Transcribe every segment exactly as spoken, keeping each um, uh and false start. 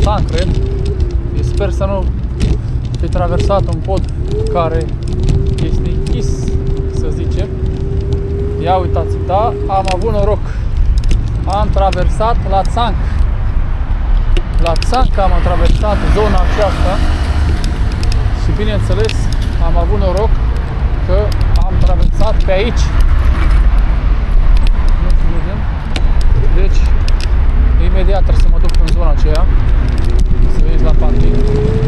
Latsan, cred. Eu sper să nu fi traversat un pod care este închis, să zicem. Ia uitați, da, am avut noroc. Am traversat Latsan. Latsan că am traversat zona aceasta și bineînțeles am avut noroc că am traversat pe aici. Deci imediat trebuie să mă duc în zona aceea să ies la parking.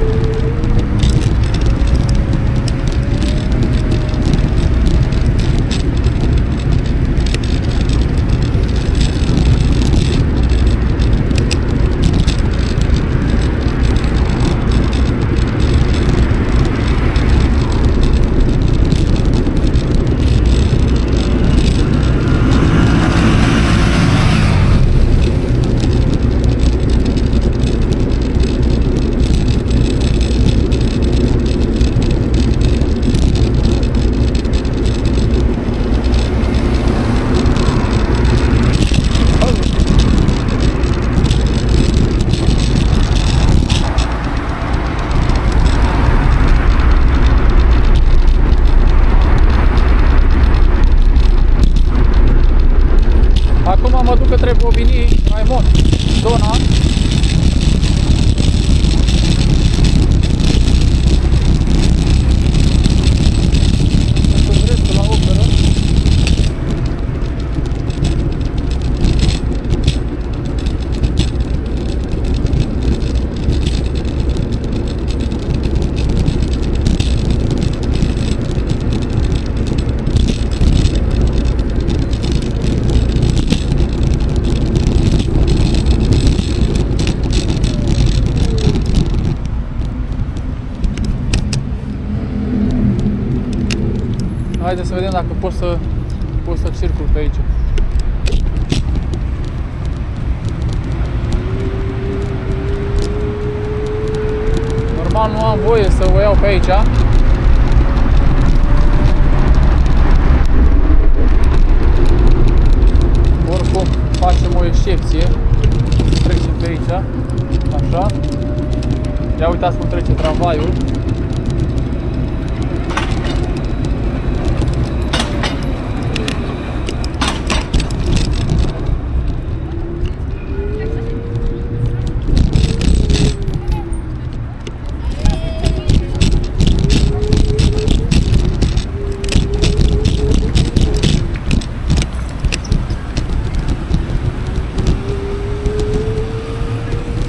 Acum mă duc către Bobini, Raimond, zona. Sunt restul la operă. Haideți să vedem dacă pot să, pot să circul pe aici. Normal nu am voie să o iau pe aici. Oricum facem o excepție. Trecem pe aici. Așa. Ia uitați cum trece tramvaiul.